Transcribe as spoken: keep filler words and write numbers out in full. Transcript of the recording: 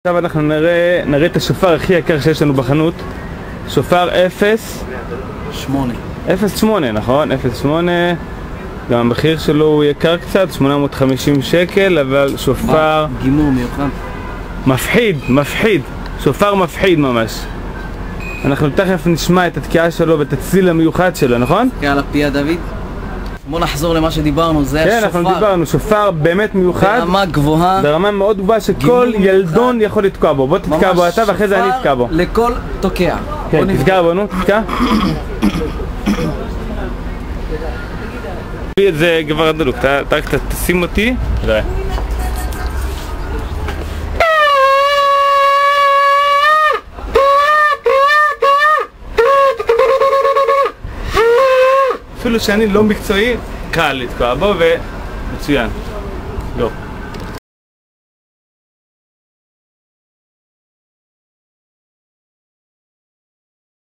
עכשיו אנחנו נראה, נראה את השופר הכי יקר שיש לנו בחנות. שופר אפס שמונה. אפס שמונה, נכון? אפס שמונה. גם המחיר שלו הוא יקר קצת, שמונה מאות וחמישים שקל, אבל שופר גימור מיוחד. מפחיד, מפחיד. שופר מפחיד ממש. אנחנו תכף נשמע את התקיעה שלו ואת הצליל המיוחד שלו, נכון? יאללה, פיה דוד. בוא נחזור למה שדיברנו, זה כן, השופר. אנחנו דיברנו, שופר באמת מיוחד. ברמה גבוהה. ברמה מאוד גבוהה שכל ילדון יכול לתקוע בו. בוא תתקע בו אתה ואחרי זה אני אתקע בו. לכל תוקע. כן, תתקע בו, נו, תתקע. זה כבר דלוק, אתה רק תשים אותי. ראה. אפילו שאני לא מקצועי, קל לתקוע בו ומצוין.